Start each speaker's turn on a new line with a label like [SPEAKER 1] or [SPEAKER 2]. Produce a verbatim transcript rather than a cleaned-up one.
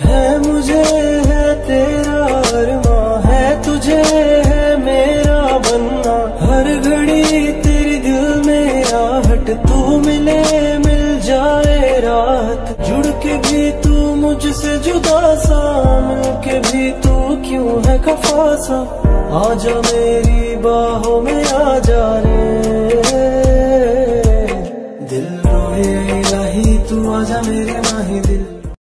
[SPEAKER 1] है मुझे है तेरा अरमां, है तुझे है मेरा बनना। हर घड़ी तेरी दिल में आहट, तू मिले मिल जाए राहत। जुड़ के भी तू मुझसे जुदा सा, मिल के भी तू क्यों है खफा सा। आजा मेरी बाहों में आजा रे, दिल रोए इलाही तू आजा मेरे